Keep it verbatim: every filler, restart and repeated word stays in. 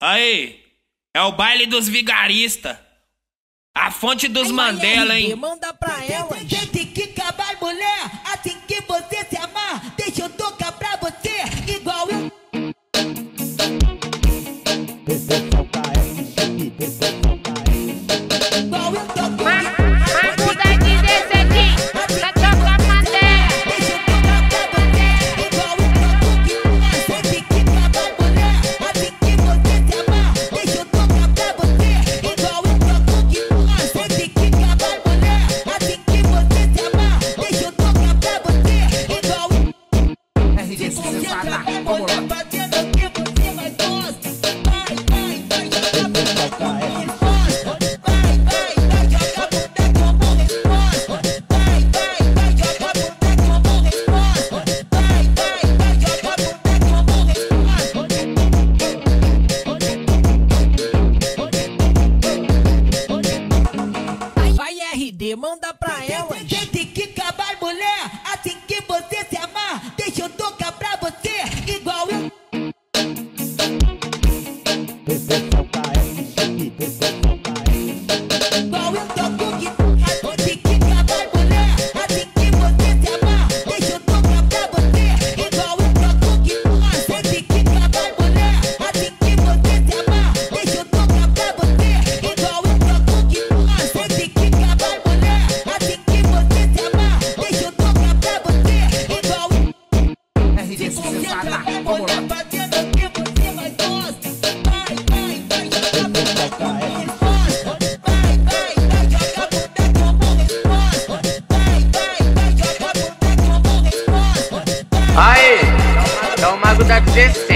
Aí, é o baile dos vigaristas. A fonte dos aí, Mandela, aí, hein? Manda pra ela. Tem que acabar, mulher. Assim que você se amar, deixa eu tocar pra você. Igual eu. Igual eu toco. Vai mudar de desse aqui. Pra tocar Mandela. Deixa eu tocar pra você. Igual eu toco. Tem que acabar, mulher. Assim que você se amar, deixa eu tocar pra você. Igual eu toco. Tem que acabar, mulher. Assim que você se amar, deixa eu tocar pra você. Igual eu. R G Sucessada. Vamos lá. Fazendo o que você mais gosta. Vai, vai, vai jogar bunda como resposta. Vai, vai, vai jogar bunda como resposta. Vai, vai, vai jogar bunda como resposta. Vai, vai, vai jogar bunda como resposta. Vai R D, manda pra ela. Tem que acabar, mulher. Assim que você se amar, deixa eu tocar pra você. Igual eu. Igual eu toco guitarra. Tem que acabar, mulher. Assim que você se amar, deixa eu tocar pra você. Igual eu toco guitarra. Tem que acabar, mulher. Assim que você se amar, deixa eu tocar pra você. Igual eu toco guitarra. Tem que acabar, mulher. Assim que você se amar, deixa eu tocar pra você. Igual eu. R G Sucessada. Vamos lá. Fazendo o que você mais gosta. Vai, vai, vai jogar bunda como resposta. Vai, vai, vai jogar bunda como resposta. Vai, vai, vai jogar bunda como resposta. Aí, é o mago da dezesseis.